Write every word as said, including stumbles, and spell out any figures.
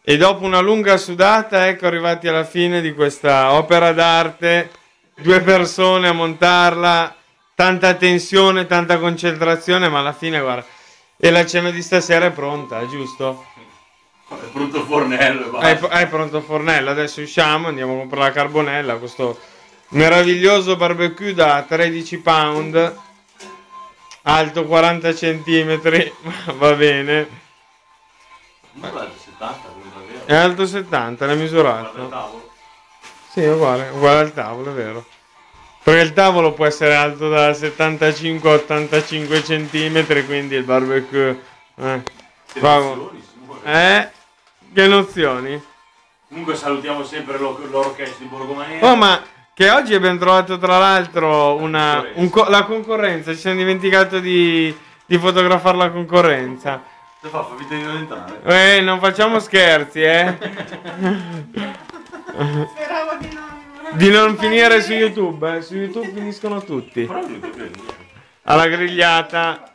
E dopo una lunga sudata, ecco arrivati alla fine di questa opera d'arte. Due persone a montarla, tanta tensione, tanta concentrazione, ma alla fine, guarda. E la cena di stasera è pronta, giusto? È pronto il fornello e Hai, basta. hai pronto il fornello, adesso usciamo, andiamo a comprare la carbonella, questo meraviglioso barbecue da tredici pound, alto quaranta centimetri, va bene. Non è settanta, davvero. È alto settanta, l'hai Guarda il misurato? tavolo. Sì, è uguale, uguale al tavolo, è vero. Perché il tavolo può essere alto da settantacinque a ottantacinque centimetri, quindi il barbecue... Eh, Che bravo. nozioni, Simone. Eh, che nozioni? Comunque salutiamo sempre l'or- l'orchestra di Borgomania. Oh, ma che oggi abbiamo trovato tra l'altro una, un co- la concorrenza, ci siamo dimenticati di, di fotografare la concorrenza. Che fa? Fa finta di non entrare. Eh, non facciamo scherzi, eh. Speravo di non... Di non finire su YouTube, eh. Su YouTube finiscono tutti. Però lui che vedi. Alla grigliata.